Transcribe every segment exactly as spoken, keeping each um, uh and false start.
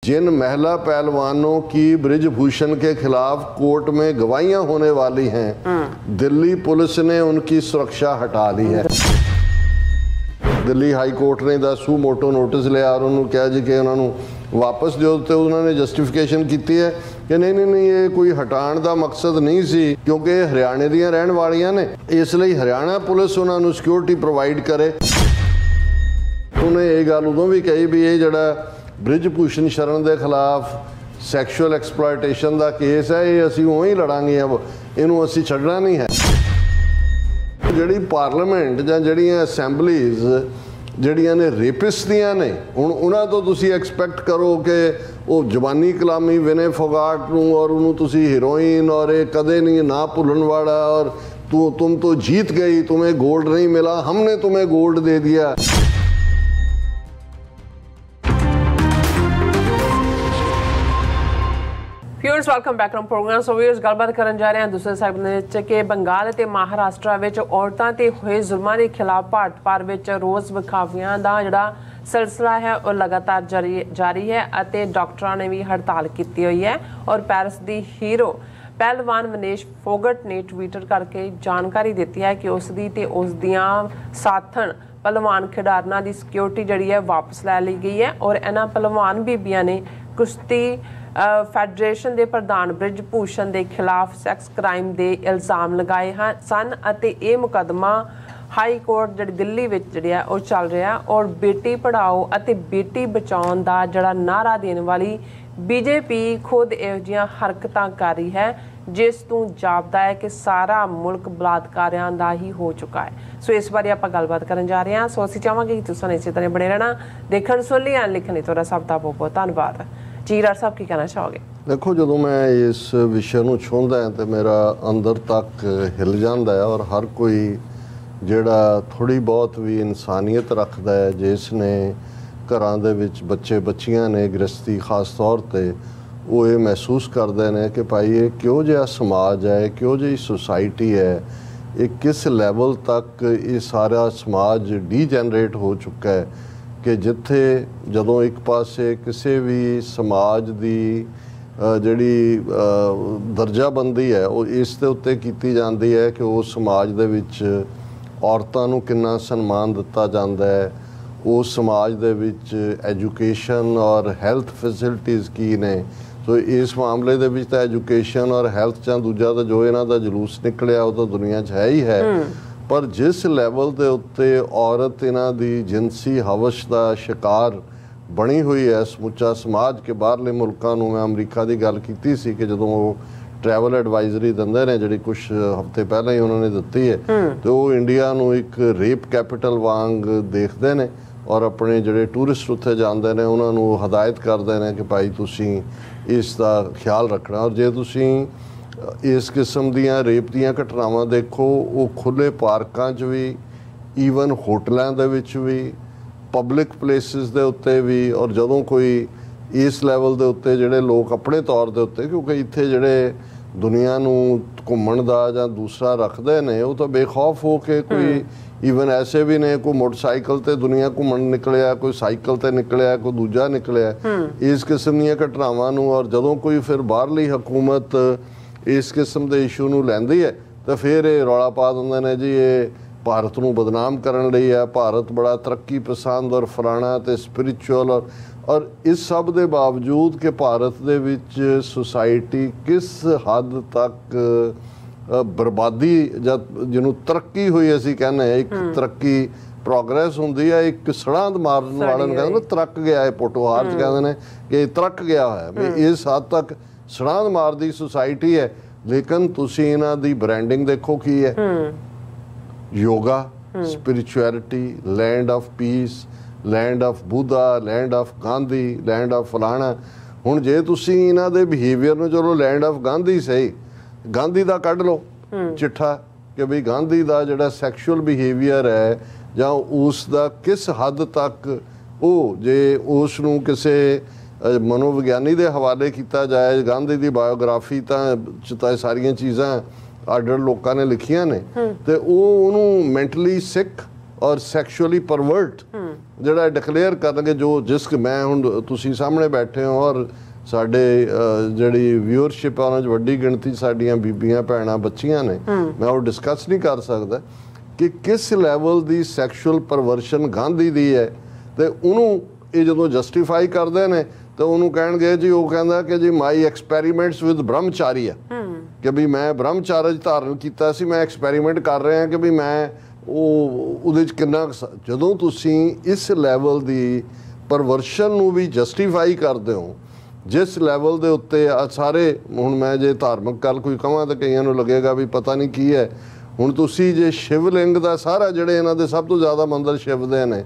जिन महिला पहलवानों की बृजभूषण के खिलाफ कोर्ट में गवाहियां होने वाली हैं, दिल्ली पुलिस ने उनकी सुरक्षा हटा ली है। दिल्ली हाई कोर्ट ने दा सू मोटो नोटिस लिया और उन्होंने कहा जी कि उन्होंने वापस जो तो उन्होंने जस्टिफिकेशन की है कि नहीं नहीं नहीं ये कोई हटाण का मकसद नहीं सी, क्योंकि हरियाणे दियां रहन वालियां ने, इसलिए हरियाणा पुलिस उन्होंने सिक्योरिटी प्रोवाइड करे। उन्हें ये गल उदों भी कही भी ये जड़ा बृजभूषण शरण के खिलाफ सैक्शुअल एक्सप्लॉयटेशन का केस है, ये असीं उवें ही लड़ांगे, अब इनू असीं छड्डना नहीं है। जिहड़ी पार्लीमेंट जां जिहड़ियां असैंबलीज जिहड़ियां ने रेपिस्ट दियां ने, हुण उन्हां तो तुसीं एक्सपैक्ट करो कि वो जबानी कलामी विनय फोगाट नूं और उन्होंने तुसीं हीरोइन और ये कदे नहीं ना भुलन वाला और तू तुम तो जीत गई, तुम्हें गोल्ड नहीं मिला, हमने तुम्हें गोल्ड दे दिया। Viewers welcome back to program. So viewers गलबात करन जा रहे हैं दूसरे साइड ने कि बंगाल ते महाराष्ट्र विच औरतां ते होए जुल्मां दे खिलाफ भारत भर विच रोज़ विखावियां दा जिहड़ा सिलसिला है वो लगातार जारी जारी है अते डॉक्टरां ने भी हड़ताल की हुई है। और पेरिस दी हीरो पहलवान विनेश फोगट ने ट्विटर करके जानकारी दी है कि उसदी ते उस दियां साथन पहलवान खिडारना की सिक्योरिटी जिहड़ी है वापस लै ली गई है। और इन्हां पहलवान बीबियां ने कुश्ती फैडरेशन के प्रधान बृजभूषण के खिलाफ सैक्स क्राइम के इल्जाम लगाए हैं सन अते ये मुकदमा हाई कोर्ट जिहड़ी दिल्ली विच जिहड़ी है वो चल रहा है। और बेटी पढ़ाओ अते बेटी बचाओ का जिहड़ा नारा देने वाली बीजेपी खुद इहो जिहियां हरकतां कर रही है, जिस तों जापदा है कि सारा मुल्क बलात्कारियां दा ही हो चुका है। सो इस बारे आपां गलबात करन जा रहे हैं। सो असीं चाहांगे कि तुसीं इसे तरह बने रहना, देखण सुन लिया लिखने तुहाडा सब दा बहुत बहुत धन्नवाद। जी राज साहब की कहना चाहोगे? देखो जो मैं इस विषय नूं छूंहदा है तो मेरा अंदर तक हिल जाता है, और हर कोई जिहड़ा थोड़ी बहुत भी इंसानियत रखता है, जिसने घरां दे विच बच्चे बच्चियां ने गृहस्थी खास तौर पर वो ये महसूस करते हैं कि भाई ये क्यों जिहा समाज है, क्यों जी सोसाइटी है, ये किस लैवल तक ये सारा समाज डीजनरेट हो चुका है कि जिथे जदों एक पासे किसी भी समाज की जिहड़ी दर्जाबंदी है वो इस दे उत्ते कीती जाती है कि उस समाज दे विच औरतां नूं किन्ना सन्मान दिता जाता है, उस समाज दे विच एजुकेशन और हैल्थ फैसिलिटीज़ की ने। तो इस मामले दे विच तां एजुकेशन और हैल्थ चां दूजा तो जो इन्हां दा जुलूस निकलिया वो तो दुनिया च है ही है, पर जिस लैवल के उत्ते औरत इन्हां दी जिनसी हवश का शिकार बनी हुई है समुचा समाज के बाहरले मुल्कां नूं। मैं अमरीका की गल की सी कि जदों वो ट्रैवल एडवाइजरी दिंदे ने जिहड़ी कुछ हफ्ते पहले ही उन्होंने दित्ती है, तो वो इंडिया नूं एक रेप कैपिटल वांग देखते हैं और अपने जिहड़े टूरिस्ट उत्थे जांदे ने उन्हां नूं हदायत करदे ने कि भाई तुसीं इसका ख्याल रखना। और जे तुसीं इस किस्म दियां रेप दियां घटनावां देखो वो खुले पार्कां च भी, ईवन होटलों दे विच भी, पब्लिक प्लेसिस दे उत्ते भी, और जदों कोई इस लैवल दे उत्ते जिहड़े लोग अपने तौर दे उत्ते, क्योंकि इत्थे जिहड़े दुनिया नूं घुम्मण दा जां दूसरा रखदे ने वो तो बेखौफ हो के कोई ईवन ऐसे भी ने, कोई मोटरसाइकिल ते दुनिया घुम्मण निकलिया, कोई साइकिल ते निकलिया, कोई दूजा निकलिया, इस किस्म दीयां घटनावां नूं। और जदों कोई फिर बाहरली हुकूमत इस किस्म के इशू नूं लैंदी है तो फिर ये रौला पा दिंदे ने जी ये भारत नूं बदनाम करन लई है, भारत बड़ा तरक्की पसंद और फलाना ते स्पिरिचुअल। और और इस सब के बावजूद कि भारत दे विच सोसाइटी किस हद तक बर्बादी जां जिन्हों तरक्की हुई असीं कहने एक तरक्की प्रोग्रेस होंदी है, एक सड़ांद मारन वाले कहते तरक गया है, पोटोहार च कहते हैं कि तरक गया है, इस हद तक सड़ांद मारदी सोसाइटी है। लेकिन तुसीं इन्हां दी ब्रांडिंग देखो की है, yoga, spirituality, land of peace, land of Buddha, land of Gandhi, land of फलाना। हुण जे तुसीं इन्हां दे बिहेवियर नूं चलो लैंड ऑफ गांधी सही, गांधी दा कढ लो चिट्ठा कि बई गांधी दा जिहड़ा सैक्शुअल बिहेवियर है जां उस दा किस हद तक वो जे उस नूं किसे मनोविग्यानी के हवाले किया जाए, गांधी की बायोग्राफी तो सारिया चीज़ा अड लोगों ने लिखिया ने, तो वो मैंटली सिक और सैक्शुअली परवर्ट ਜਿਹੜਾ ਡਿਕਲੇਅਰ ਕਰਨਗੇ ਜੋ ਜਿਸ ਮੈਂ ਹੁਣ ਤੁਸੀਂ ਸਾਹਮਣੇ ਬੈਠੇ ਹੋ ਔਰ ਸਾਡੇ ਜਿਹੜੀ ਵਿਊਅਰਸ਼ਿਪ ਆ ਉਹਨਾਂ 'ਚ ਵੱਡੀ ਗਿਣਤੀ ਸਾਡੀਆਂ ਬੀਬੀਆਂ ਭੈਣਾਂ ਬੱਚੀਆਂ ਨੇ, ਮੈਂ ਉਹ ਡਿਸਕਸ ਨਹੀਂ ਕਰ ਸਕਦਾ ਕਿ ਕਿਸ ਲੈਵਲ ਦੀ ਸੈਕਸ਼ੂਅਲ ਪਰਵਰਸ਼ਨ ਗਾਂਧੀ ਦੀ ਹੈ। ਤੇ ਉਹਨੂੰ ਇਹ ਜਦੋਂ ਜਸਟੀਫਾਈ ਕਰਦੇ ਨੇ ਤਾਂ ਉਹਨੂੰ ਕਹਿਣਗੇ ਜੀ, ਉਹ ਕਹਿੰਦਾ ਕਿ ਜੀ ਮਾਈ ਐਕਸਪੈਰੀਮੈਂਟਸ ਵਿਦ ਬ੍ਰਹਮਚਾਰੀ ਆ, ਕਿ ਵੀ ਮੈਂ ਬ੍ਰਹਮਚਾਰਜ ਧਾਰਨ ਕੀਤਾ ਸੀ, ਮੈਂ ਐਕਸਪੈਰੀਮੈਂਟ ਕਰ ਰਿਹਾ ਕਿ ਵੀ ਮੈਂ ਉਹ ਉਹਦੇ 'ਚ ਕਿੰਨਾ। ਜਦੋਂ ਤੁਸੀਂ ਇਸ ਲੈਵਲ ਦੀ ਪਰਵਰਸ਼ਨ ਨੂੰ ਵੀ ਜਸਟੀਫਾਈ ਕਰਦੇ ਹੋ, ਜਿਸ ਲੈਵਲ ਦੇ ਉੱਤੇ ਆ ਸਾਰੇ, ਹੁਣ ਮੈਂ ਜੇ ਧਾਰਮਿਕ ਗੱਲ ਕੋਈ ਕਹਾਂ ਤਾਂ ਕਈਆਂ ਨੂੰ ਲੱਗੇਗਾ ਵੀ ਪਤਾ ਨਹੀਂ ਕੀ ਹੈ। ਹੁਣ ਤੁਸੀਂ ਜੇ ਸ਼ਿਵਲਿੰਗ ਦਾ ਸਾਰਾ, ਜਿਹੜੇ ਇਹਨਾਂ ਦੇ ਸਭ ਤੋਂ ਜ਼ਿਆਦਾ ਮੰਦਰ ਸ਼ਿਵ ਦੇ ਨੇ,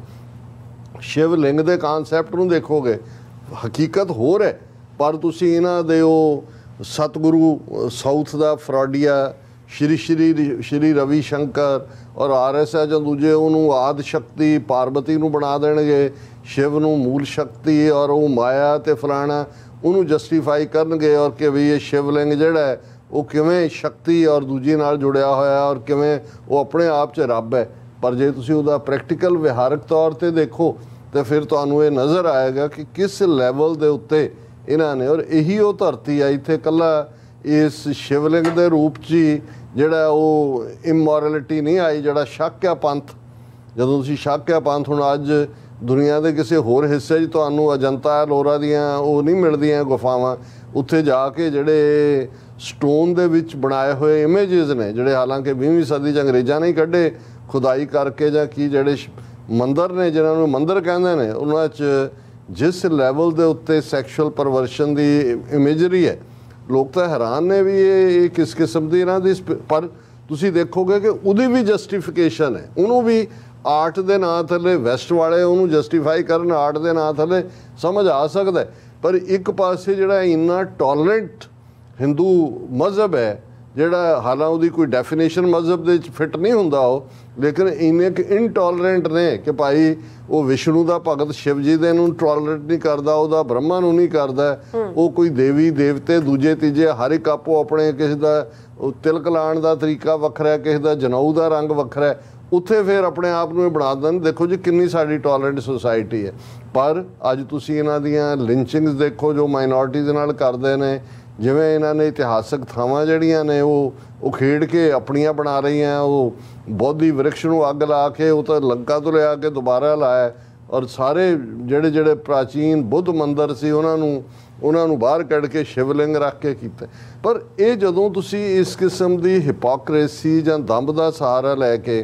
ਸ਼ਿਵਲਿੰਗ ਦੇ ਕਾਨਸੈਪਟ ਨੂੰ ਦੇਖੋਗੇ, ਹਕੀਕਤ ਹੋਰ ਹੈ। ਪਰ ਤੁਸੀਂ ਇਹਨਾਂ ਦੇ ਉਹ ਸਤਿਗੁਰੂ ਸਾਊਥ ਦਾ ਫਰੋਡੀਆ, ਸ਼੍ਰੀ ਸ਼੍ਰੀ ਸ਼੍ਰੀ ਰਵੀ ਸ਼ੰਕਰ ਔਰ ਆਰ ਐਸ ਐਸ ਜਾਂ ਦੂਜੇ ਉਹਨੂੰ ਆਦਿ ਸ਼ਕਤੀ ਪਾਰਵਤੀ ਨੂੰ ਬਣਾ ਦੇਣਗੇ, ਸ਼ਿਵ ਨੂੰ ਮੂਲ ਸ਼ਕਤੀ ਔਰ ਉਹ ਮਾਇਆ ਤੇ ਫਲਾਣਾ ਉਹਨੂੰ ਜਸਟੀਫਾਈ ਕਰਨਗੇ, ਔਰ ਕਿ ਵੀ ਇਹ ਸ਼ਿਵਲਿੰਗ ਜਿਹੜਾ ਹੈ ਉਹ ਕਿਵੇਂ ਸ਼ਕਤੀ ਔਰ ਦੂਜੀ ਨਾਲ ਜੁੜਿਆ ਹੋਇਆ ਔਰ ਕਿਵੇਂ ਉਹ ਆਪਣੇ ਆਪ 'ਚ ਰੱਬ ਹੈ। ਪਰ ਜੇ ਤੁਸੀਂ ਉਹਦਾ ਪ੍ਰੈਕਟੀਕਲ ਵਿਹਾਰਕ ਤੌਰ 'ਤੇ ਦੇਖੋ ਤਾਂ ਫਿਰ ਤੁਹਾਨੂੰ ਇਹ ਨਜ਼ਰ ਆਏਗਾ ਕਿ ਕਿਸ ਲੈਵਲ ਦੇ ਉੱਤੇ ਇਹਨਾਂ ਨੇ, ਔਰ ਇਹੀ ਉਹ ਧਰਤੀ ਆ ਇੱਥੇ ਇਕੱਲਾ ਇਸ ਸ਼ਿਵਲਿੰਗ ਦੇ ਰੂਪ 'ਚ ਹੀ ਜਿਹੜਾ ਉਹ ਇਮੋਰੈਲਿਟੀ ਨਹੀਂ ਆਈ, ਜਿਹੜਾ ਸ਼ਾਕਿਆ ਪੰਥ, ਜਦੋਂ ਤੁਸੀਂ ਸ਼ਾਕਿਆ ਪੰਥ, ਹੁਣ ਅੱਜ ਦੁਨੀਆ ਦੇ ਕਿਸੇ ਹੋਰ ਹਿੱਸੇ 'ਚ ਤੁਹਾਨੂੰ ਅਜੰਤਾ ਐਲੋਰਾ ਦੀਆਂ ਉਹ ਨਹੀਂ ਮਿਲਦੀਆਂ ਗੁਫਾਵਾਂ, ਉੱਥੇ ਜਾ ਕੇ ਜਿਹੜੇ ਸਟੋਨ ਦੇ ਵਿੱਚ ਬਣਾਏ ਹੋਏ ਇਮੇਜਿਸ ਨੇ, ਜਿਹੜੇ ਹਾਲਾਂਕਿ ਵੀਹਵੀਂ ਸਦੀ 'ਚ ਅੰਗਰੇਜ਼ਾਂ ਨੇ ਕੱਢੇ ਖੁਦਾਈ ਕਰਕੇ ਜਾਂ ਕੀ, ਜਿਹੜੇ ਮੰਦਰ ਨੇ ਜਿਹਨਾਂ ਨੂੰ ਮੰਦਰ ਕਹਿੰਦੇ ਨੇ, ਉਹਨਾਂ 'ਚ ਜਿਸ ਲੈਵਲ ਦੇ ਉੱਤੇ ਸੈਕਸ਼ੂਅਲ ਪਰਵਰਸ਼ਨ ਦੀ ਇਮੇਜਰੀ ਹੈ, ਲੋਕ ਤਾਂ ਹੈਰਾਨ ਨੇ ਵੀ ਇਹ ਕਿਸ ਕਿਸਮ ਦੀ ਇਹਨਾਂ ਦੀ। ਪਰ ਤੁਸੀਂ ਦੇਖੋਗੇ ਕਿ ਉਹਦੀ ਵੀ ਜਸਟੀਫਿਕੇਸ਼ਨ ਹੈ, ਉਹਨੂੰ ਵੀ ਆਰਟ ਦੇ ਨਾਂ ਥੱਲੇ, ਵੈਸਟ ਵਾਲੇ ਉਹਨੂੰ ਜਸਟੀਫਾਈ ਕਰਨ ਆਰਟ ਦੇ ਨਾਂ ਥੱਲੇ, ਸਮਝ ਆ ਸਕਦਾ। ਪਰ ਇੱਕ ਪਾਸੇ ਜਿਹੜਾ ਇੰਨਾ ਟੋਲਰੈਂਟ ਹਿੰਦੂ ਮਜ਼ਹਬ ਹੈ, ਜਿਹੜਾ ਹਾਲਾਂ ਉਹਦੀ ਕੋਈ ਡੈਫੀਨੇਸ਼ਨ ਮਜ਼ਹਬ ਦੇ ਵਿੱਚ ਫਿੱਟ ਨਹੀਂ ਹੁੰਦਾ ਉਹ, ਲੇਕਿਨ ਇੰਨੇ ਕਿ ਇਨਟੋਲਰੈਂਟ ਨੇ ਕਿ ਭਾਈ ਉਹ ਵਿਸ਼ਨੂੰ ਦਾ ਭਗਤ ਸ਼ਿਵ ਜੀ ਦੇ ਨੂੰ ਟੋਲਰੇਟ ਨਹੀਂ ਕਰਦਾ, ਉਹਦਾ ਬ੍ਰਹਮਾ ਨੂੰ ਨਹੀਂ ਕਰਦਾ, ਉਹ ਕੋਈ ਦੇਵੀ ਦੇਵਤੇ ਦੂਜੇ ਤੀਜੇ ਹਰ ਇੱਕ ਆਪੋ ਆਪਣੇ, ਕਿਸੇ ਦਾ ਤਿਲਕ ਲਾਉਣ ਦਾ ਤਰੀਕਾ ਵੱਖਰਾ, ਕਿਸੇ ਦਾ ਜਨਊ ਦਾ ਰੰਗ ਵੱਖਰਾ, ਉੱਥੇ ਫਿਰ ਆਪਣੇ ਆਪ ਨੂੰ ਇਹ ਬਣਾ ਦਿੰਦੇ। ਦੇਖੋ ਜੀ ਕਿੰਨੀ ਸਾਡੀ ਟੋਲਰੈਂਟ ਸੁਸਾਇਟੀ ਹੈ। ਪਰ ਅੱਜ ਤੁਸੀਂ ਇਹਨਾਂ ਦੀਆਂ ਲਿੰਚਿੰਗਸ ਦੇਖੋ ਜੋ ਮਾਈਨੋਰਟੀਜ਼ ਨਾਲ ਕਰਦੇ ਨੇ, ਜਿਵੇਂ ਇਹਨਾਂ ਨੇ ਇਤਿਹਾਸਕ ਥਾਵਾਂ ਜਿਹੜੀਆਂ ਨੇ ਉਹ ਉਹ ਖੇਡ ਕੇ ਆਪਣੀਆਂ ਬਣਾ ਰਹੀਆਂ, ਉਹ ਬੋਧੀ ਵ੍ਰਿਕਸ਼ ਨੂੰ ਅੱਗ ਲਾ ਕੇ ਉਹ ਤਾਂ ਲੰਕਾ ਤੋਂ ਲਿਆ ਕੇ ਦੁਬਾਰਾ ਲਾਇਆ, ਔਰ ਸਾਰੇ ਜਿਹੜੇ ਜਿਹੜੇ ਪ੍ਰਾਚੀਨ ਬੁੱਧ ਮੰਦਰ ਸੀ ਉਹਨਾਂ ਨੂੰ ਉਹਨਾਂ ਨੂੰ ਬਾਹਰ ਕੱਢ ਕੇ ਸ਼ਿਵਲਿੰਗ ਰੱਖ ਕੇ ਕੀਤਾ। ਪਰ ਇਹ ਜਦੋਂ ਤੁਸੀਂ ਇਸ ਕਿਸਮ ਦੀ ਹਿਪੋਕਰੇਸੀ ਜਾਂ ਦੰਭ ਦਾ ਸਹਾਰਾ ਲੈ ਕੇ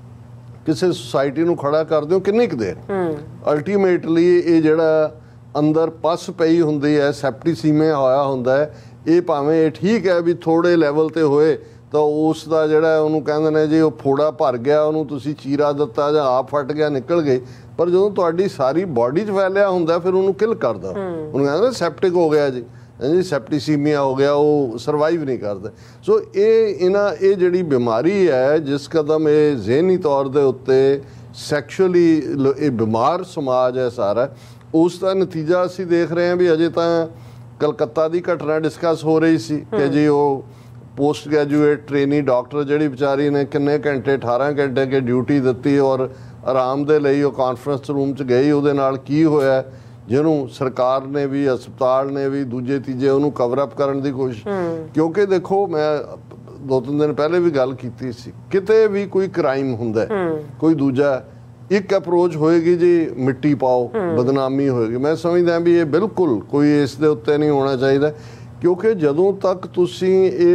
ਕਿਸੇ ਸੁਸਾਇਟੀ ਨੂੰ ਖੜਾ ਕਰਦੇ ਹੋ, ਕਿੰਨੀ ਕੁ ਦੇਰ ਅਲਟੀਮੇਟਲੀ ਇਹ ਜਿਹੜਾ ਅੰਦਰ ਪਸ ਪਈ ਹੁੰਦੀ ਹੈ, ਸੈਪਟੀਸੀਮੇ ਹੋਇਆ ਹੁੰਦਾ ਹੈ, ਇਹ ਭਾਵੇਂ ਇਹ ਠੀਕ ਹੈ ਵੀ ਥੋੜ੍ਹੇ ਲੈਵਲ 'ਤੇ ਹੋਏ ਤਾਂ ਉਸ ਦਾ ਜਿਹੜਾ ਉਹਨੂੰ ਕਹਿੰਦੇ ਨੇ ਜੀ ਉਹ ਫੋੜਾ ਭਰ ਗਿਆ, ਉਹਨੂੰ ਤੁਸੀਂ ਚੀਰਾ ਦਿੱਤਾ ਜਾਂ ਆਪ ਫਟ ਗਿਆ ਨਿਕਲ ਗਏ। ਪਰ ਜਦੋਂ ਤੁਹਾਡੀ ਸਾਰੀ ਬਾਡੀ 'ਚ ਫੈਲਿਆ ਹੁੰਦਾ ਫਿਰ ਉਹਨੂੰ ਕਿਲ ਕਰਦਾ, ਉਹਨੂੰ ਕਹਿੰਦੇ ਸੈਪਟਿਕ ਹੋ ਗਿਆ ਜੀ, ਜੀ ਸੈਪਟੀਸੀਮੀਆ ਹੋ ਗਿਆ, ਉਹ ਸਰਵਾਈਵ ਨਹੀਂ ਕਰਦਾ। ਸੋ ਇਹ ਇਹਨਾਂ ਇਹ ਜਿਹੜੀ ਬਿਮਾਰੀ ਹੈ, ਜਿਸ ਕਦਮ ਇਹ ਜ਼ਿਹਨੀ ਤੌਰ ਦੇ ਉੱਤੇ ਸੈਕਸ਼ੂਅਲੀ ਇਹ ਬਿਮਾਰ ਸਮਾਜ ਹੈ ਸਾਰਾ, ਉਸ ਦਾ ਨਤੀਜਾ ਅਸੀਂ ਦੇਖ ਰਹੇ ਹਾਂ ਵੀ ਅਜੇ ਤਾਂ ਕਲਕੱਤਾ ਦੀ ਘਟਨਾ ਡਿਸਕਸ ਹੋ ਰਹੀ ਸੀ ਕਿ ਜੀ ਉਹ ਪੋਸਟ ਗ੍ਰੈਜੂਏਟ ਟ੍ਰੇਨੀ ਡਾਕਟਰ ਜਿਹੜੀ ਵਿਚਾਰੀ ਨੇ ਕਿੰਨੇ ਘੰਟੇ ਅਠਾਰਾਂ ਘੰਟੇ ਕੇ ਡਿਊਟੀ ਦਿੱਤੀ ਔਰ ਆਰਾਮ ਦੇ ਲਈ ਉਹ ਕਾਨਫਰੰਸ ਰੂਮ 'ਚ ਗਈ, ਉਹਦੇ ਨਾਲ ਕੀ ਹੋਇਆ, ਜਿਹਨੂੰ ਸਰਕਾਰ ਨੇ ਵੀ ਹਸਪਤਾਲ ਨੇ ਵੀ ਦੂਜੇ ਤੀਜੇ ਉਹਨੂੰ ਕਵਰ ਅਪ ਕਰਨ ਦੀ ਕੋਸ਼ਿਸ਼। ਕਿਉਂਕਿ ਦੇਖੋ ਮੈਂ ਦੋ ਤਿੰਨ ਦਿਨ ਪਹਿਲੇ ਵੀ ਗੱਲ ਕੀਤੀ ਸੀ, ਕਿਤੇ ਵੀ ਕੋਈ ਕ੍ਰਾਈਮ ਹੁੰਦਾ ਕੋਈ ਦੂਜਾ ਇੱਕ ਅਪਰੋਚ ਹੋਏਗੀ ਜੀ ਮਿੱਟੀ ਪਾਓ, ਬਦਨਾਮੀ ਹੋਏਗੀ। ਮੈਂ ਸਮਝਦਾ ਵੀ ਇਹ ਬਿਲਕੁਲ ਕੋਈ ਇਸ ਦੇ ਉੱਤੇ ਨਹੀਂ ਹੋਣਾ ਚਾਹੀਦਾ, ਕਿਉਂਕਿ ਜਦੋਂ ਤੱਕ ਤੁਸੀਂ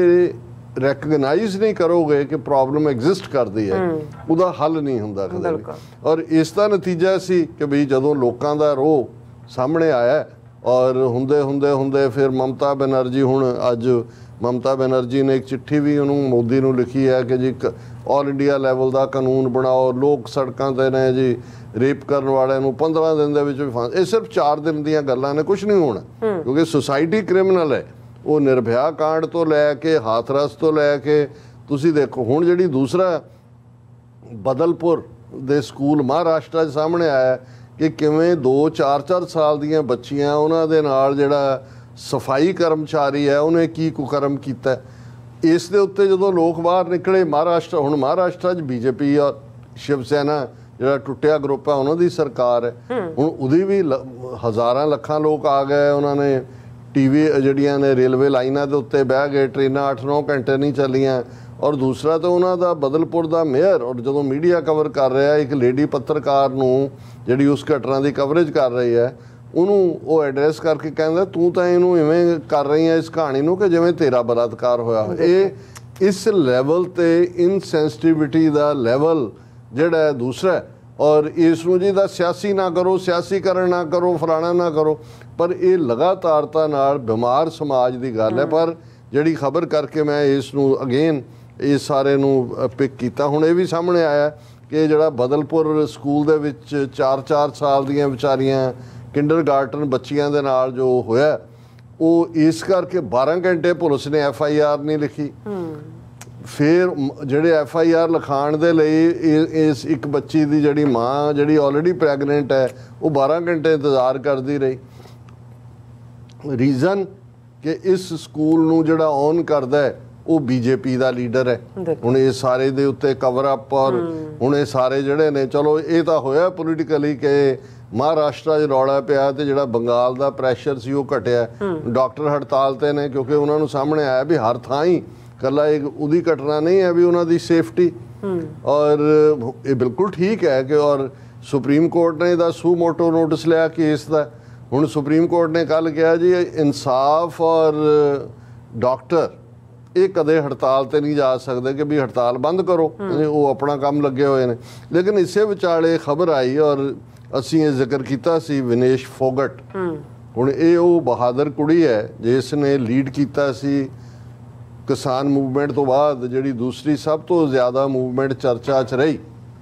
ਇਹ ਰੈਕਗਨਾਈਜ਼ ਨਹੀਂ ਕਰੋਗੇ ਕਿ ਪ੍ਰੋਬਲਮ ਐਗਜ਼ਿਸਟ ਕਰਦੀ ਹੈ, ਉਹਦਾ ਹੱਲ ਨਹੀਂ ਹੁੰਦਾ ਕਦੇ ਵੀ। ਔਰ ਇਸ ਦਾ ਨਤੀਜਾ ਸੀ ਕਿ ਵੀ ਜਦੋਂ ਲੋਕਾਂ ਦਾ ਰੋਹ ਸਾਹਮਣੇ ਆਇਆ ਔਰ ਹੁੰਦੇ ਹੁੰਦੇ ਹੁੰਦੇ ਫਿਰ ਮਮਤਾ ਬੈਨਰਜੀ, ਹੁਣ ਅੱਜ ਮਮਤਾ ਬੈਨਰਜੀ ਨੇ ਇੱਕ ਚਿੱਠੀ ਵੀ ਉਹਨੂੰ ਮੋਦੀ ਨੂੰ ਲਿਖੀ ਹੈ ਕਿ ਜੀ ਆਲ ਇੰਡੀਆ ਲੈਵਲ ਦਾ ਕਾਨੂੰਨ ਬਣਾਓ, ਲੋਕ ਸੜਕਾਂ 'ਤੇ ਨੇ ਜੀ, ਰੇਪ ਕਰਨ ਵਾਲਿਆਂ ਨੂੰ ਪੰਦਰਾਂ ਦਿਨ ਦੇ ਵਿੱਚ ਵੀ ਫਾਂਸੀ। ਇਹ ਸਿਰਫ ਚਾਰ ਦਿਨ ਦੀਆਂ ਗੱਲਾਂ ਨੇ, ਕੁਛ ਨਹੀਂ ਹੋਣਾ, ਕਿਉਂਕਿ ਸੁਸਾਇਟੀ ਕ੍ਰਿਮੀਨਲ ਹੈ। ਉਹ ਨਿਰਭਇਆ ਕਾਂਡ ਤੋਂ ਲੈ ਕੇ ਹਾਥਰਸ ਤੋਂ ਲੈ ਕੇ ਤੁਸੀਂ ਦੇਖੋ ਹੁਣ ਜਿਹੜੀ ਦੂਸਰਾ ਬਦਲਪੁਰ ਦੇ ਸਕੂਲ ਮਹਾਰਾਸ਼ਟਰ 'ਚ ਸਾਹਮਣੇ ਆਇਆ ਕਿ ਕਿਵੇਂ ਦੋ ਚਾਰ ਚਾਰ ਸਾਲ ਦੀਆਂ ਬੱਚੀਆਂ, ਉਹਨਾਂ ਦੇ ਨਾਲ ਜਿਹੜਾ ਸਫਾਈ ਕਰਮਚਾਰੀ ਹੈ ਉਹਨੇ ਕੀ ਕੁਕਰਮ ਕੀਤਾ। ਇਸ ਦੇ ਉੱਤੇ ਜਦੋਂ ਲੋਕ ਬਾਹਰ ਨਿਕਲੇ, ਮਹਾਰਾਸ਼ਟਰ ਹੁਣ ਮਹਾਰਾਸ਼ਟਰ 'ਚ ਬੀਜੇਪੀ ਔਰ ਸ਼ਿਵ ਸੈਨਾ ਜਿਹੜਾ ਟੁੱਟਿਆ ਗਰੁੱਪ ਹੈ ਉਹਨਾਂ ਦੀ ਸਰਕਾਰ ਹੈ। ਹੁਣ ਉਹਦੀ ਵੀ ਹਜ਼ਾਰਾਂ ਲੱਖਾਂ ਲੋਕ ਆ ਗਏ, ਉਹਨਾਂ ਨੇ ਟੀਵੀ ਜਿਹੜੀਆਂ ਨੇ ਰੇਲਵੇ ਲਾਈਨਾਂ ਦੇ ਉੱਤੇ ਬਹਿ ਗਏ, ਟ੍ਰੇਨਾਂ ਅੱਠ ਨੌ ਘੰਟੇ ਨਹੀਂ ਚੱਲੀਆਂ। ਔਰ ਦੂਸਰਾ ਤਾਂ ਉਹਨਾਂ ਦਾ ਬਦਲਪੁਰ ਦਾ ਮੇਅਰ, ਔਰ ਜਦੋਂ ਮੀਡੀਆ ਕਵਰ ਕਰ ਰਿਹਾ ਇੱਕ ਲੇਡੀ ਪੱਤਰਕਾਰ ਨੂੰ ਜਿਹੜੀ ਉਸ ਘਟਨਾ ਦੀ ਕਵਰੇਜ ਕਰ ਰਹੀ ਹੈ, ਉਹਨੂੰ ਉਹ ਐਡਰੈਸ ਕਰਕੇ ਕਹਿੰਦਾ ਤੂੰ ਤਾਂ ਇਹਨੂੰ ਇਵੇਂ ਕਰ ਰਹੀ ਹੈ ਇਸ ਕਹਾਣੀ ਨੂੰ ਕਿ ਜਿਵੇਂ ਤੇਰਾ ਬਲਾਤਕਾਰ ਹੋਇਆ। ਇਹ ਇਸ ਲੈਵਲ ਤੇ ਇਨਸੈਂਸਿਟਿਵਿਟੀ ਦਾ ਲੈਵਲ ਜਿਹੜਾ ਹੈ ਦੂਸਰਾ। ਔਰ ਇਸ ਨੂੰ ਜੀ ਦਾ ਸਿਆਸੀ ਨਾ ਕਰੋ, ਸਿਆਸੀਕਰਨ ਨਾ ਕਰੋ, ਫਲਾਣਾ ਨਾ ਕਰੋ, ਪਰ ਇਹ ਲਗਾਤਾਰਤਾ ਨਾਲ ਬਿਮਾਰ ਸਮਾਜ ਦੀ ਗੱਲ ਹੈ। ਪਰ ਜਿਹੜੀ ਖਬਰ ਕਰਕੇ ਮੈਂ ਇਸ ਨੂੰ ਅਗੇਨ ਇਸ ਸਾਰੇ ਨੂੰ ਪਿਕ ਕੀਤਾ। ਹੁਣ ਇਹ ਵੀ ਸਾਹਮਣੇ ਆਇਆ ਕਿ ਜਿਹੜਾ ਬਦਲਪੁਰ ਸਕੂਲ ਦੇ ਵਿੱਚ ਚਾਰ ਚਾਰ ਸਾਲ ਦੀਆਂ ਵਿਚਾਰੀਆਂ ਕਿੰਡਰਗਾਰਟਨ ਬੱਚੀਆਂ ਦੇ ਨਾਲ ਜੋ ਹੋਇਆ, ਉਹ ਇਸ ਕਰਕੇ ਬਾਰਾਂ ਘੰਟੇ ਪੁਲਿਸ ਨੇ ਐਫ ਆਈ ਆਰ ਨਹੀਂ ਲਿਖੀ। ਫਿਰ ਜਿਹੜੇ ਐਫ ਆਈ ਆਰ ਲਿਖਾਉਣ ਦੇ ਲਈ ਇਸ ਇੱਕ ਬੱਚੀ ਦੀ ਜਿਹੜੀ ਮਾਂ ਜਿਹੜੀ ਆਲਰੇਡੀ ਪ੍ਰੈਗਨੈਂਟ ਹੈ, ਉਹ ਬਾਰਾਂ ਘੰਟੇ ਇੰਤਜ਼ਾਰ ਕਰਦੀ ਰਹੀ। ਰੀਜ਼ਨ ਕਿ ਇਸ ਸਕੂਲ ਨੂੰ ਜਿਹੜਾ ਔਨ ਕਰਦਾ ਹੈ ਉਹ ਬੀਜੇਪੀ ਦਾ ਲੀਡਰ ਹੈ। ਹੁਣ ਇਹ ਸਾਰੇ ਦੇ ਉੱਤੇ ਕਵਰ ਅਪ, ਔਰ ਹੁਣ ਇਹ ਸਾਰੇ ਜਿਹੜੇ ਨੇ, ਚਲੋ ਇਹ ਤਾਂ ਹੋਇਆ ਪੋਲੀਟੀਕਲੀ ਕਿ ਮਹਾਰਾਸ਼ਟਰ 'ਚ ਰੌਲਾ ਪਿਆ ਤੇ ਜਿਹੜਾ ਬੰਗਾਲ ਦਾ ਪ੍ਰੈਸ਼ਰ ਸੀ ਉਹ ਘਟਿਆ। ਡਾਕਟਰ ਹੜਤਾਲ ਤੇ ਨੇ ਕਿਉਂਕਿ ਉਹਨਾਂ ਨੂੰ ਸਾਹਮਣੇ ਆਇਆ ਵੀ ਹਰ ਥਾਂ ਹੀ ਇਕੱਲਾ ਇੱਕ ਉਹਦੀ ਘਟਨਾ ਨਹੀਂ ਹੈ ਵੀ ਉਹਨਾਂ ਦੀ ਸੇਫਟੀ। ਔਰ ਇਹ ਬਿਲਕੁਲ ਠੀਕ ਹੈ ਕਿ ਔਰ ਸੁਪਰੀਮ ਕੋਰਟ ਨੇ ਇਹਦਾ ਸੂ ਮੋਟੋ ਨੋਟਿਸ ਲਿਆ ਕੇਸ ਦਾ। ਹੁਣ ਸੁਪਰੀਮ ਕੋਰਟ ਨੇ ਕੱਲ੍ਹ ਕਿਹਾ ਜੀ ਇਨਸਾਫ ਔਰ ਡਾਕਟਰ ਇਹ ਕਦੇ ਹੜਤਾਲ ਤੇ ਨਹੀਂ ਜਾ ਸਕਦੇ ਕਿ ਵੀ ਹੜਤਾਲ ਬੰਦ ਕਰੋ, ਉਹ ਆਪਣਾ ਕੰਮ ਲੱਗੇ ਹੋਏ ਨੇ। ਲੇਕਿਨ ਇਸੇ ਵਿਚਾਲੇ ਖਬਰ ਆਈ ਔਰ ਅਸੀਂ ਇਹ ਜ਼ਿਕਰ ਕੀਤਾ ਸੀ ਵਿਨੇਸ਼ ਫੋਗਟ। ਹੁਣ ਇਹ ਉਹ ਬਹਾਦਰ ਕੁੜੀ ਹੈ ਜਿਸ ਨੇ ਲੀਡ ਕੀਤਾ ਸੀ ਕਿਸਾਨ ਮੂਵਮੈਂਟ ਤੋਂ ਬਾਅਦ ਜਿਹੜੀ ਦੂਸਰੀ ਸਭ ਤੋਂ ਜ਼ਿਆਦਾ ਮੂਵਮੈਂਟ ਚਰਚਾ 'ਚ ਰਹੀ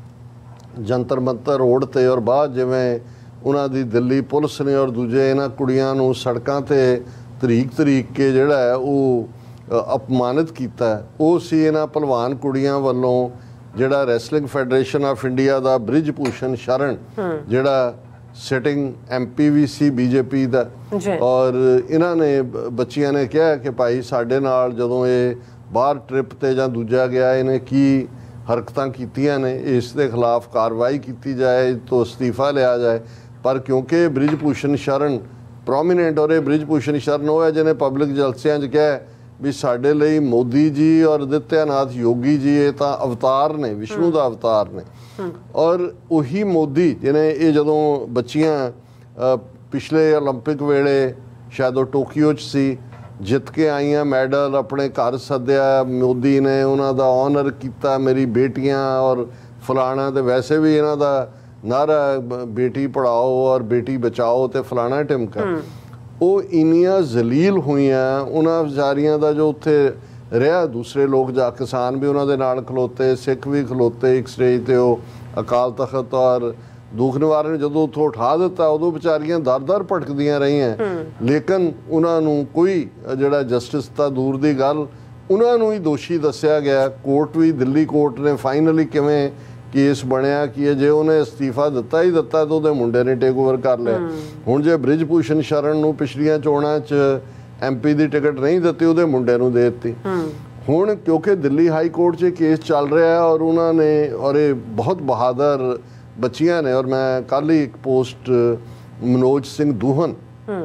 ਜੰਤਰ ਮੰਤਰ ਰੋਡ ਤੇ। ਔਰ ਬਾਅਦ ਜਿਵੇਂ ਉਹਨਾਂ ਦੀ ਦਿੱਲੀ ਪੁਲਿਸ ਨੇ ਔਰ ਦੂਜੇ ਇਹਨਾਂ ਕੁੜੀਆਂ ਨੂੰ ਸੜਕਾਂ ਤੇ ਤਰੀਕ ਤਰੀਕ ਕੇ ਜਿਹੜਾ ਹੈ ਉਹ ਅਪਮਾਨਿਤ ਕੀਤਾ, ਉਹ ਸੀ ਇਹਨਾਂ ਭਲਵਾਨ ਕੁੜੀਆਂ ਵੱਲੋਂ ਜਿਹੜਾ ਰੈਸਲਿੰਗ ਫੈਡਰੇਸ਼ਨ ਆਫ ਇੰਡੀਆ ਦਾ ਬ੍ਰਿਜ ਭੂਸ਼ਣ ਸ਼ਰਨ ਜਿਹੜਾ ਸਿਟਿੰਗ ਐਮ ਪੀ ਵੀ ਸੀ ਬੀਜੇਪੀ ਦਾ। ਔਰ ਇਹਨਾਂ ਨੇ ਬੱਚੀਆਂ ਨੇ ਕਿਹਾ ਕਿ ਭਾਈ ਸਾਡੇ ਨਾਲ ਜਦੋਂ ਇਹ ਬਾਹਰ ਟ੍ਰਿਪ ਤੇ ਜਾਂ ਦੂਜਾ ਗਿਆ ਇਹਨੇ ਕੀ ਹਰਕਤਾਂ ਕੀਤੀਆਂ ਨੇ, ਇਸ ਦੇ ਖਿਲਾਫ ਕਾਰਵਾਈ ਕੀਤੀ ਜਾਏ, ਤੋਂ ਅਸਤੀਫਾ ਲਿਆ ਜਾਏ। ਪਰ ਕਿਉਂਕਿ ਬ੍ਰਿਜ ਭੂਸ਼ਣ ਸ਼ਰਨ ਪ੍ਰੋਮੀਨੈਂਟ, ਔਰ ਇਹ ਬ੍ਰਿਜ ਭੂਸ਼ਣ ਸ਼ਰਨ ਉਹ ਹੈ ਜਿਹਨੇ ਪਬਲਿਕ ਜਲਸਿਆਂ 'ਚ ਕਿਹਾ ਵੀ ਸਾਡੇ ਲਈ ਮੋਦੀ ਜੀ ਔਰ ਆਦਿੱਤਿਆਨਾਥ ਯੋਗੀ ਜੀ ਇਹ ਤਾਂ ਅਵਤਾਰ ਨੇ, ਵਿਸ਼ਨੂੰ ਦਾ ਅਵਤਾਰ ਨੇ। ਔਰ ਉਹੀ ਮੋਦੀ ਜਿਹਨੇ ਇਹ ਜਦੋਂ ਬੱਚੀਆਂ ਪਿਛਲੇ ਓਲੰਪਿਕ ਵੇਲੇ ਸ਼ਾਇਦ ਉਹ ਟੋਕੀਓ 'ਚ ਸੀ ਜਿੱਤ ਕੇ ਆਈਆਂ ਮੈਡਲ, ਆਪਣੇ ਘਰ ਸੱਦਿਆ ਮੋਦੀ ਨੇ, ਉਹਨਾਂ ਦਾ ਆਨਰ ਕੀਤਾ, ਮੇਰੀ ਬੇਟੀਆਂ ਔਰ ਫਲਾਣਾ। ਤੇ ਵੈਸੇ ਵੀ ਇਹਨਾਂ ਦਾ ਨਾਰਾ ਬੇਟੀ ਪੜਾਓ ਔਰ ਬੇਟੀ ਬਚਾਓ ਤੇ ਫਲਾਣਾ ਟਿਮਕਾ। ਉਹ ਇੰਨੀਆਂ ਜ਼ਲੀਲ ਹੋਈਆਂ ਉਹਨਾਂ ਵਿਚਾਰੀਆਂ ਦਾ ਜੋ ਉੱਥੇ ਰਿਹਾ। ਦੂਸਰੇ ਲੋਕ ਜਾ ਕਿਸਾਨ ਵੀ ਉਹਨਾਂ ਦੇ ਨਾਲ ਖਲੋਤੇ, ਸਿੱਖ ਵੀ ਖਲੋਤੇ ਇੱਕ ਸਟੇਜ ਤੇ। ਉਹ ਅਕਾਲ ਤਖਤ ਔਰ ਦੁੱਖ ਨਿਵਾਰਨ ਜਦੋਂ ਉੱਥੋਂ ਉਠਾ ਦਿੱਤਾ ਉਦੋਂ ਵਿਚਾਰੀਆਂ ਦਰ ਦਰ ਭਟਕਦੀਆਂ ਰਹੀਆਂ। ਲੇਕਿਨ ਉਹਨਾਂ ਨੂੰ ਕੋਈ ਜਿਹੜਾ ਜਸਟਿਸ ਤਾਂ ਦੂਰ ਦੀ ਗੱਲ, ਉਹਨਾਂ ਨੂੰ ਹੀ ਦੋਸ਼ੀ ਦੱਸਿਆ ਗਿਆ। ਕੋਰਟ ਵੀ ਦਿੱਲੀ ਕੋਰਟ ਨੇ ਫਾਈਨਲੀ ਕਿਵੇਂ ਕੇਸ ਬਣਿਆ ਕਿ ਜੇ ਉਹਨੇ ਅਸਤੀਫਾ ਦਿੱਤਾ ਹੀ ਦਿੱਤਾ ਤਾਂ ਉਹਦੇ ਮੁੰਡੇ ਨੇ ਟੇਕ ਓਵਰ ਕਰ ਲਿਆ। ਹੁਣ ਜੇ ਬ੍ਰਿਜ ਭੂਸ਼ਣ ਸ਼ਰਨ ਨੂੰ ਪਿਛਲੀਆਂ ਚੋਣਾਂ 'ਚ ਐਮ ਪੀ ਦੀ ਟਿਕਟ ਨਹੀਂ ਦਿੱਤੀ, ਉਹਦੇ ਮੁੰਡੇ ਨੂੰ ਦੇ ਦਿੱਤੀ। ਹੁਣ ਕਿਉਂਕਿ ਦਿੱਲੀ ਹਾਈ ਕੋਰਟ 'ਚ ਕੇਸ ਚੱਲ ਰਿਹਾ ਔਰ ਉਹਨਾਂ ਨੇ ਔਰ ਇਹ ਬਹੁਤ ਬਹਾਦਰ ਬੱਚੀਆਂ ਨੇ। ਔਰ ਮੈਂ ਕੱਲ੍ਹ ਹੀ ਇੱਕ ਪੋਸਟ ਮਨੋਜ ਸਿੰਘ ਦੂਹਨ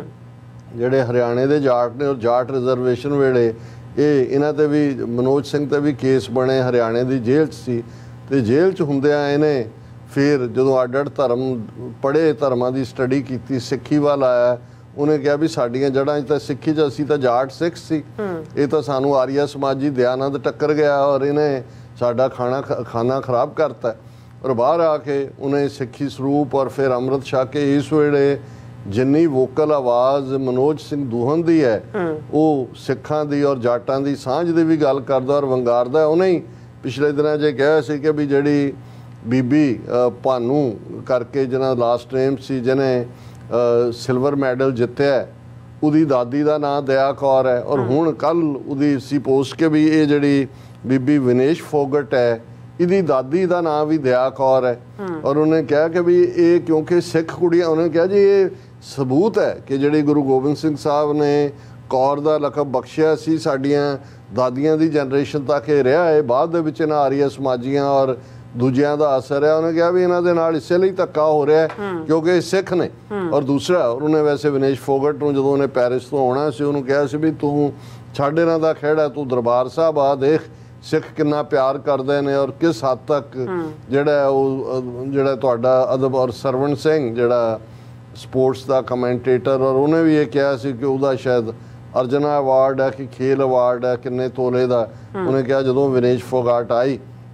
ਜਿਹੜੇ ਹਰਿਆਣੇ ਦੇ ਜਾਟ ਨੇ ਔਰ ਜਾਟ ਰਿਜ਼ਰਵੇਸ਼ਨ ਵੇਲੇ ਇਹ ਇਹਨਾਂ 'ਤੇ ਵੀ ਮਨੋਜ ਸਿੰਘ 'ਤੇ ਵੀ ਕੇਸ ਬਣੇ, ਹਰਿਆਣੇ ਦੀ ਜੇਲ੍ਹ 'ਚ ਸੀ। ਤੇ ਜੇਲ੍ਹ 'ਚ ਹੁੰਦਿਆਂ ਇਹਨੇ ਫਿਰ ਜਦੋਂ ਅੱਡ ਅੱਡ ਧਰਮ ਪੜ੍ਹੇ, ਧਰਮਾਂ ਦੀ ਸਟੱਡੀ ਕੀਤੀ, ਸਿੱਖੀ ਵੱਲ ਆਇਆ। ਉਹਨੇ ਕਿਹਾ ਵੀ ਸਾਡੀਆਂ ਜੜ੍ਹਾਂ 'ਚ ਤਾਂ ਸਿੱਖੀ 'ਚ ਅਸੀਂ ਤਾਂ ਜਾਟ ਸਿੱਖ ਸੀ, ਇਹ ਤਾਂ ਸਾਨੂੰ ਆਰੀਆ ਸਮਾਜੀ ਦਿਆਨੰਦ ਟੱਕਰ ਗਿਆ ਔਰ ਇਹਨੇ ਸਾਡਾ ਖਾਣਾ ਖਾਣਾ ਖਰਾਬ ਕਰਤਾ। ਔਰ ਬਾਹਰ ਆ ਕੇ ਉਹਨੇ ਸਿੱਖੀ ਸਰੂਪ ਔਰ ਫਿਰ ਅੰਮ੍ਰਿਤ ਛਕ ਕੇ ਇਸ ਵੇਲੇ ਜਿੰਨੀ ਵੋਕਲ ਆਵਾਜ਼ ਮਨੋਜ ਸਿੰਘ ਦੂਹਨ ਦੀ ਹੈ ਉਹ ਸਿੱਖਾਂ ਦੀ ਔਰ ਜਾਟਾਂ ਦੀ ਸਾਂਝ ਦੀ ਵੀ ਗੱਲ ਕਰਦਾ ਔਰ ਵੰਗਾਰਦਾ। ਉਹਨੇ ਹੀ ਪਿਛਲੇ ਦਿਨਾਂ 'ਚ ਕਿਹਾ ਸੀ ਕਿ ਵੀ ਜਿਹੜੀ ਬੀਬੀ ਭਾਨੂ ਕਰਕੇ ਜਿਹਨਾਂ ਲਾਸਟ ਨੇਮ ਸੀ ਜਿਹਨੇ ਸਿਲਵਰ ਮੈਡਲ ਜਿੱਤਿਆ, ਉਹਦੀ ਦਾਦੀ ਦਾ ਨਾਂ ਦਇਆ ਕੌਰ ਹੈ। ਔਰ ਹੁਣ ਕੱਲ੍ਹ ਉਹਦੀ ਸੀ ਪੋਸਟ ਕਿ ਵੀ ਇਹ ਜਿਹੜੀ ਬੀਬੀ ਵਿਨੇਸ਼ ਫੋਗਟ ਹੈ ਇਹਦੀ ਦਾਦੀ ਦਾ ਨਾਂ ਵੀ ਦਇਆ ਕੌਰ ਹੈ। ਔਰ ਉਹਨੇ ਕਿਹਾ ਕਿ ਵੀ ਇਹ ਕਿਉਂਕਿ ਸਿੱਖ ਕੁੜੀਆਂ, ਉਹਨੇ ਕਿਹਾ ਜੀ ਇਹ ਸਬੂਤ ਹੈ ਕਿ ਜਿਹੜੀ ਗੁਰੂ ਗੋਬਿੰਦ ਸਿੰਘ ਸਾਹਿਬ ਨੇ ਕੌਰ ਦਾ ਲਕਬ ਬਖਸ਼ਿਆ ਸੀ ਸਾਡੀਆਂ ਦਾਦੀਆਂ ਦੀ ਜਨਰੇਸ਼ਨ ਤੱਕ ਇਹ ਰਿਹਾ ਹੈ। ਬਾਅਦ ਦੇ ਵਿੱਚ ਇਹਨਾਂ ਆਰੀਆ ਸਮਾਜੀਆਂ ਔਰ ਦੂਜਿਆਂ ਦਾ ਅਸਰ ਹੈ। ਉਹਨੇ ਕਿਹਾ ਵੀ ਇਹਨਾਂ ਦੇ ਨਾਲ ਇਸੇ ਲਈ ਧੱਕਾ ਹੋ ਰਿਹਾ ਕਿਉਂਕਿ ਇਹ ਸਿੱਖ ਨੇ। ਔਰ ਦੂਸਰਾ ਉਹਨੇ ਵੈਸੇ ਵਿਨੇਸ਼ ਫੋਗਟ ਨੂੰ ਜਦੋਂ ਉਹਨੇ ਪੈਰਿਸ ਤੋਂ ਆਉਣਾ ਸੀ ਉਹਨੂੰ ਕਿਹਾ ਸੀ ਵੀ ਤੂੰ ਛੱਡ ਇਹਨਾਂ ਦਾ ਖਹਿੜਾ, ਤੂੰ ਦਰਬਾਰ ਸਾਹਿਬ ਆ, ਦੇਖ ਸਿੱਖ ਕਿੰਨਾ ਪਿਆਰ ਕਰਦੇ ਨੇ ਔਰ ਕਿਸ ਹੱਦ ਤੱਕ ਜਿਹੜਾ ਉਹ ਜਿਹੜਾ ਤੁਹਾਡਾ ਅਦਬ। ਔਰ ਸਰਵਣ ਸਿੰਘ ਜਿਹੜਾ ਸਪੋਰਟਸ ਦਾ ਕਮੈਂਟੇਟਰ, ਔਰ ਉਹਨੇ ਵੀ ਇਹ ਕਿਹਾ ਸੀ ਕਿ ਉਹਦਾ ਸ਼ਾਇਦ ਅਰਜਨਾ ਅਵਾਰਡ ਹੈ ਕਿ ਖੇਲ ਅਵਾਰਡ ਹੈ ਕਿੰਨੇ ਤੋਲੇ ਦਾ। ਉਹਨੇ ਕਿਹਾ ਜਦੋਂ ਵਿਨੇਸ਼ ਫੋਗਾਟ ਆਈ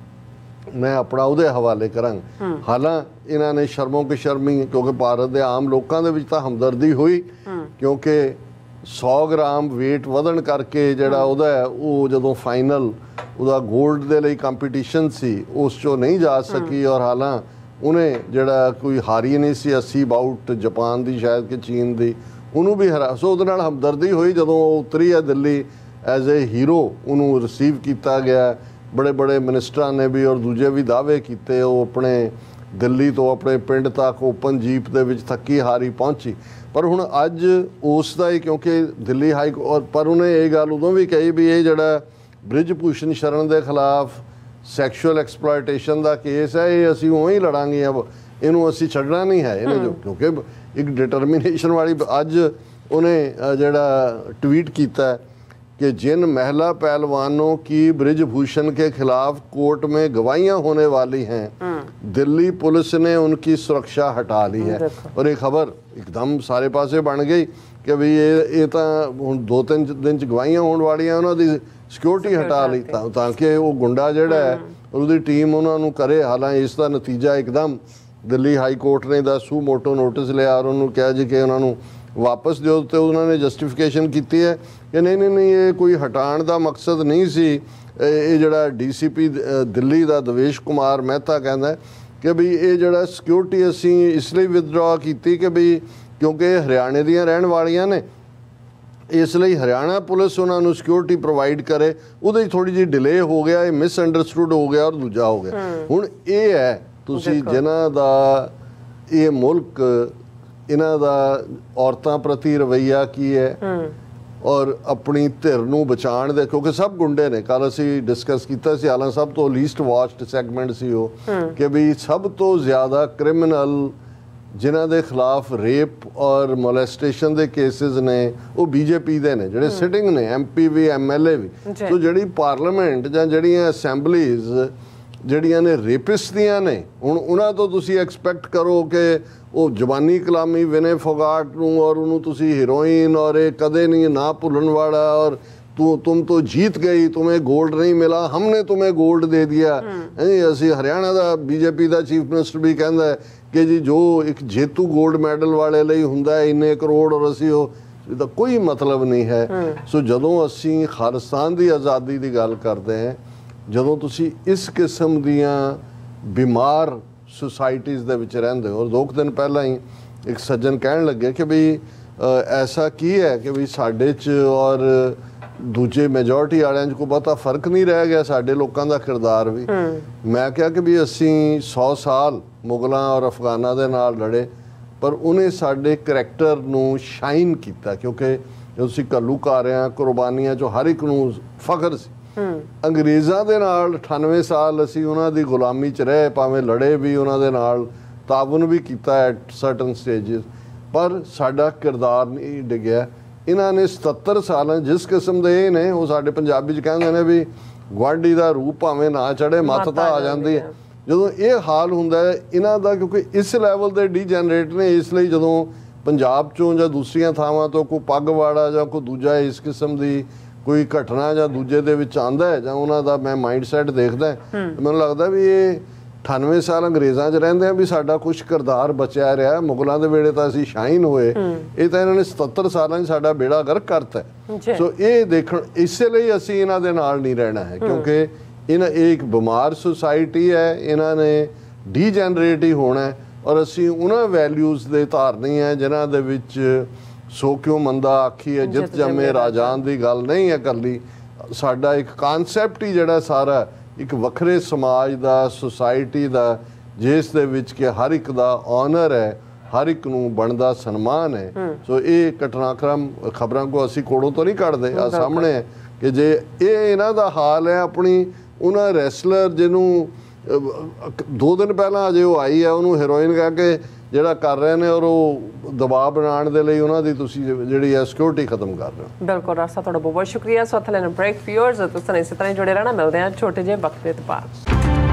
ਮੈਂ ਆਪਣਾ ਉਹਦੇ ਹਵਾਲੇ ਕਰਾਂਗਾ। ਹਾਲਾਂ ਇਹਨਾਂ ਨੇ ਸ਼ਰਮੋ ਕਿ ਸ਼ਰਮੀ, ਕਿਉਂਕਿ ਭਾਰਤ ਦੇ ਆਮ ਲੋਕਾਂ ਦੇ ਵਿੱਚ ਤਾਂ ਹਮਦਰਦੀ ਹੋਈ ਕਿਉਂਕਿ ਸੌ ਗ੍ਰਾਮ ਵੇਟ ਵਧਣ ਕਰਕੇ ਜਿਹੜਾ ਉਹਦਾ ਉਹ ਜਦੋਂ ਫਾਈਨਲ ਉਹਦਾ ਗੋਲਡ ਦੇ ਲਈ ਕੰਪੀਟੀਸ਼ਨ ਸੀ ਉਸ 'ਚੋਂ ਨਹੀਂ ਜਾ ਸਕੀ। ਔਰ ਹਾਲਾਂ ਉਹਨੇ ਜਿਹੜਾ ਕੋਈ ਹਾਰੀ ਨਹੀਂ ਸੀ ਅੱਸੀ ਬਾਊਟ ਜਾਪਾਨ ਦੀ ਸ਼ਾਇਦ ਕਿ ਚੀਨ ਦੀ, ਉਹਨੂੰ ਵੀ ਹਰਾ। ਸੋ ਉਹਦੇ ਨਾਲ ਹਮਦਰਦੀ ਹੋਈ ਜਦੋਂ ਉਹ ਉਤਰੀ ਹੈ ਦਿੱਲੀ ਐਜ਼ ਏ ਹੀਰੋ, ਉਹਨੂੰ ਰਿਸੀਵ ਕੀਤਾ ਗਿਆ। ਬੜੇ ਬੜੇ ਮਿਨਿਸਟਰਾਂ ਨੇ ਵੀ ਔਰ ਦੂਜੇ ਵੀ ਦਾਅਵੇ ਕੀਤੇ। ਉਹ ਆਪਣੇ ਦਿੱਲੀ ਤੋਂ ਆਪਣੇ ਪਿੰਡ ਤੱਕ ਓਪਨ ਜੀਪ ਦੇ ਵਿੱਚ ਥੱਕੀ ਹਾਰੀ ਪਹੁੰਚੀ। ਪਰ ਹੁਣ ਅੱਜ ਉਸ ਦਾ ਹੀ ਕਿਉਂਕਿ ਦਿੱਲੀ ਹਾਈ ਔਰ ਪਰ ਉਹਨੇ ਇਹ ਗੱਲ ਉਦੋਂ ਵੀ ਕਹੀ ਵੀ ਇਹ ਜਿਹੜਾ ਬ੍ਰਿਜ ਭੂਸ਼ਣ ਸ਼ਰਨ ਦੇ ਖਿਲਾਫ ਸੈਕਸ਼ੂਅਲ ਐਕਸਪਲੋਇਟੇਸ਼ਨ ਦਾ ਕੇਸ ਹੈ ਇਹ ਅਸੀਂ ਉਵੇਂ ਹੀ ਲੜਾਂਗੇ, ਅਬ ਇਹਨੂੰ ਅਸੀਂ ਛੱਡਣਾ ਨਹੀਂ ਹੈ ਇਹਨੇ ਜੋ ਕਿਉਂਕਿ ਇੱਕ ਡਿਟਰਮੀਨੇਸ਼ਨ ਵਾਲੀ। ਅੱਜ ਉਹਨੇ ਜਿਹੜਾ ਟਵੀਟ ਕੀਤਾ कि जिन महिला पहलवानों की ब्रिजभूषण के खिलाफ कोर्ट में गवाहियां होने वाली हैं दिल्ली पुलिस ने उनकी सुरक्षा हटा ली है। और ये खबर एकदम सारे पासे बन गई कि भी ये ये तो हुण दो तीन दिन च गवाहियां होने वाली हैं, उन्होंने सिक्योरिटी हटा ली ताकि वो गुंडा जिहड़ा है उसकी टीम उन्होंने करे। हालांकि इसका नतीजा एकदम दिल्ली हाई कोर्ट ने दा सू मोटो नोटिस लिया और उन्होंने कहा जी कि उन्होंने वापस दिओ। तो उन्होंने जस्टिफिकेशन की है कि नहीं नहीं नहीं ये कोई हटाण का मकसद नहीं सी। ये जड़ा डी सी पी दिल्ली का देवेश कुमार मेहता कहता है कि भी ये जड़ा सिक्योरिटी असी इसलिए विदड्रॉ की कि भी क्योंकि हरियाणे दियां रहन वालियां ने, इसलिए हरियाणा पुलिस उन्होंने सिक्योरिटी प्रोवाइड करे। उहदे थोड़ी जी डिले हो गया, ये मिसअंडरस्टूड हो गया और दूजा हो गया। हुण ये है तुसी जिन्हां दा ये मुल्क इन्हां दा औरतां प्रति रवैया की है और अपनी धिर नूं बचाण दे, क्योंकि सब गुंडे ने। कल असीं डिस्कस कीता सी, हालां सब तो लीस्ट वॉच्ड सैगमेंट सी वो कि भी सब तो ज़्यादा क्रिमिनल जिन्हां दे खिलाफ रेप और मोलेस्टेशन दे केसेस ने वो बीजेपी दे ने, जिहड़े सिटिंग ने एम पी भी एम एल ए भी। तो जिहड़ी पार्लीमेंट जां जिहड़ियां असैंबलीज ਜਿਹੜੀਆਂ ਨੇ ਰੇਪਿਸਟ ਦੀਆਂ ਨੇ, ਹੁਣ ਉਹਨਾਂ ਤੋਂ ਤੁਸੀਂ ਐਕਸਪੈਕਟ ਕਰੋ ਕਿ ਉਹ ਜਵਾਨੀ ਕਲਾਮੀ ਵਿਨੇ ਫੋਗਾਟ ਨੂੰ ਔਰ ਉਹਨੂੰ ਤੁਸੀਂ ਹੀਰੋਇਨ ਔਰ ਇਹ ਕਦੇ ਨਹੀਂ ਨਾ ਭੁੱਲਣ ਵਾਲਾ ਔਰ ਤੂੰ ਤੁਮ ਤੋਂ जीत गई, तुम्हें गोल्ड नहीं मिला, हमने तुम्हें गोल्ड दे दिया। ਅਸੀਂ ਹਰਿਆਣਾ ਦਾ ਬੀਜੇਪੀ ਦਾ ਚੀਫ ਮਿਨਿਸਟਰ ਵੀ ਕਹਿੰਦਾ ਹੈ ਕਿ ਜੀ ਜੋ ਇੱਕ ਜੇਤੂ ਗੋਲਡ ਮੈਡਲ ਵਾਲੇ ਲਈ ਹੁੰਦਾ ਹੈ ਇੰਨੇ ਕਰੋੜ ਔਰ ਅਸੀਂ ਉਹ, ਇਹਦਾ ਕੋਈ ਮਤਲਬ ਨਹੀਂ ਹੈ। ਸੋ ਜਦੋਂ ਅਸੀਂ ਖਾਲਿਸਤਾਨ ਦੀ ਆਜ਼ਾਦੀ ਦੀ ਗੱਲ ਕਰਦੇ ਹਾਂ, ਜਦੋਂ ਤੁਸੀਂ ਇਸ ਕਿਸਮ ਦੀਆਂ ਬਿਮਾਰ ਸੁਸਾਇਟੀਜ਼ ਦੇ ਵਿੱਚ ਰਹਿੰਦੇ ਹੋ। ਔਰ ਦੋ ਦਿਨ ਪਹਿਲਾਂ ਹੀ ਇੱਕ ਸੱਜਣ ਕਹਿਣ ਲੱਗੇ ਕਿ ਵੀ ਐਸਾ ਕੀ ਹੈ ਕਿ ਵੀ ਸਾਡੇ 'ਚ ਔਰ ਦੂਜੇ ਮੈਜੋਰਟੀ ਵਾਲਿਆਂ 'ਚ ਕੋਈ ਬਹੁਤਾ ਫਰਕ ਨਹੀਂ ਰਹਿ ਗਿਆ, ਸਾਡੇ ਲੋਕਾਂ ਦਾ ਕਿਰਦਾਰ ਵੀ। ਮੈਂ ਕਿਹਾ ਕਿ ਵੀ ਅਸੀਂ ਸੌ ਸਾਲ ਮੁਗਲਾਂ ਔਰ ਅਫਗਾਨਾਂ ਦੇ ਨਾਲ ਲੜੇ ਪਰ ਉਹਨੇ ਸਾਡੇ ਕਰੈਕਟਰ ਨੂੰ ਸ਼ਾਈਨ ਕੀਤਾ, ਕਿਉਂਕਿ ਜਦੋਂ ਅਸੀਂ ਘੱਲੂਘਾਰਿਆਂ ਕੁਰਬਾਨੀਆਂ 'ਚੋਂ ਹਰ ਇੱਕ ਨੂੰ ਫਖਰ ਸੀ। ਅੰਗਰੇਜ਼ਾਂ ਦੇ ਨਾਲ ਅਠਾਨਵੇਂ ਸਾਲ ਅਸੀਂ ਉਹਨਾਂ ਦੀ ਗੁਲਾਮੀ 'ਚ ਰਹੇ, ਭਾਵੇਂ ਲੜੇ ਵੀ, ਉਹਨਾਂ ਦੇ ਨਾਲ ਤਾਵਨ ਵੀ ਕੀਤਾ ਐਟ ਸਰਟਨ ਸਟੇਜਿਸ, ਪਰ ਸਾਡਾ ਕਿਰਦਾਰ ਨਹੀਂ ਡਿੱਗਿਆ। ਇਹਨਾਂ ਨੇ ਸਤੱਤਰ ਸਾਲਾਂ ਜਿਸ ਕਿਸਮ ਦੇ ਇਹ ਨੇ, ਉਹ ਸਾਡੇ ਪੰਜਾਬੀ 'ਚ ਕਹਿੰਦੇ ਨੇ ਵੀ ਗੁਆਂਢੀ ਦਾ ਰੂਪ ਭਾਵੇਂ ਨਾ ਚੜ੍ਹੇ ਮੱਤ ਤਾਂ ਆ ਜਾਂਦੀ ਹੈ। ਜਦੋਂ ਇਹ ਹਾਲ ਹੁੰਦਾ ਹੈ ਇਹਨਾਂ ਦਾ, ਕਿਉਂਕਿ ਇਸ ਲੈਵਲ ਦੇ ਡੀਜਨਰੇਟ ਨੇ, ਇਸ ਲਈ ਜਦੋਂ ਪੰਜਾਬ 'ਚੋਂ ਜਾਂ ਦੂਸਰੀਆਂ ਥਾਵਾਂ ਤੋਂ ਕੋਈ ਪੱਗਵਾੜਾ ਜਾਂ ਕੋਈ ਦੂਜਾ ਇਸ ਕਿਸਮ ਦੀ ਕੋਈ ਘਟਨਾ ਜਾਂ ਦੂਜੇ ਦੇ ਵਿੱਚ ਆਉਂਦਾ ਹੈ ਜਾਂ ਉਹਨਾਂ ਦਾ ਮੈਂ ਮਾਈਂਡ ਸੈਟ ਦੇਖਦਾ, ਮੈਨੂੰ ਲੱਗਦਾ ਵੀ ਇਹ ਅਠਾਨਵੇਂ ਸਾਲ ਅੰਗਰੇਜ਼ਾਂ 'ਚ ਰਹਿੰਦੇ ਆ ਵੀ ਸਾਡਾ ਕੁਛ ਕਿਰਦਾਰ ਬਚਿਆ ਰਿਹਾ। ਮੁਗਲਾਂ ਦੇ ਵੇਲੇ ਤਾਂ ਅਸੀਂ ਸ਼ਾਈਨ ਹੋਏ, ਇਹ ਤਾਂ ਇਹਨਾਂ ਨੇ ਸਤੱਤਰ ਸਾਲਾਂ 'ਚ ਸਾਡਾ ਬੇੜਾ ਗਰਕ ਕਰਤਾ। ਸੋ ਇਹ ਦੇਖਣ, ਇਸੇ ਲਈ ਅਸੀਂ ਇਹਨਾਂ ਦੇ ਨਾਲ ਨਹੀਂ ਰਹਿਣਾ ਹੈ, ਕਿਉਂਕਿ ਇਹਨਾਂ ਇਹ ਇੱਕ ਬਿਮਾਰ ਸੁਸਾਇਟੀ ਹੈ, ਇਹਨਾਂ ਨੇ ਡੀਜਨਰੇਟ ਹੀ ਹੋਣਾ ਔਰ ਅਸੀਂ ਉਹਨਾਂ ਵੈਲਿਊਜ਼ ਦੇ ਧਾਰਨੀ ਹੈ ਜਿਨ੍ਹਾਂ ਦੇ ਵਿੱਚ ਸੋ ਕਿਉਂ ਮੰਦਾ ਆਖੀ ਹੈ ਜਿੱਤ ਜੰਮੇ ਰਾਜਾਨ ਦੀ ਗੱਲ ਨਹੀਂ ਹੈ ਇਕੱਲੀ। ਸਾਡਾ ਇੱਕ ਕਾਨਸੈਪਟ ਹੀ ਜਿਹੜਾ ਸਾਰਾ ਇੱਕ ਵੱਖਰੇ ਸਮਾਜ ਦਾ, ਸੁਸਾਇਟੀ ਦਾ, ਜਿਸ ਦੇ ਵਿੱਚ ਕਿ ਹਰ ਇੱਕ ਦਾ ਆਨਰ ਹੈ, ਹਰ ਇੱਕ ਨੂੰ ਬਣਦਾ ਸਨਮਾਨ ਹੈ। ਸੋ ਇਹ ਘਟਨਾਕ੍ਰਮ ਖਬਰਾਂ ਕੋ ਅਸੀਂ ਕੋੜੋਂ ਤੋਂ ਨਹੀਂ ਕੱਢਦੇ, ਆ ਸਾਹਮਣੇ ਹੈ ਕਿ ਜੇ ਇਹ ਇਹਨਾਂ ਦਾ ਹਾਲ ਹੈ। ਆਪਣੀ ਉਹਨਾਂ ਰੈਸਲਰ ਜਿਹਨੂੰ ਦੋ ਦਿਨ ਪਹਿਲਾਂ ਅਜੇ ਉਹ ਆਈ ਹੈ, ਉਹਨੂੰ ਹੀਰੋਇਨ ਕਹਿ ਕੇ ਜਿਹੜਾ ਕਰ ਰਹੇ ਨੇ, ਔਰ ਉਹ ਦਬਾਅ ਬਣਾਉਣ ਦੇ ਲਈ ਉਹਨਾਂ ਦੀ ਤੁਸੀਂ ਜਿਹੜੀ ਹੈ ਸਿਕਿਉਰਿਟੀ ਖਤਮ ਕਰ ਰਹੇ ਹੋ। ਬਿਲਕੁਲ ਰਾਸਾ, ਤੁਹਾਡਾ ਬਹੁਤ ਬਹੁਤ ਸ਼ੁਕਰੀਆ। ਸੋ ਥਲੇ ਬ੍ਰੇਕ ਫਿਊਅਰਸ ਤੁਸੀਂ ਇਸੇ ਤਰ੍ਹਾਂ ਹੀ ਜੁੜੇ ਰਹਿਣਾ। ਮਿਲਦੇ ਹਾਂ ਛੋਟੇ ਜਿਹੇ ਵਕਤ ਦੇ ਬਾਅਦ।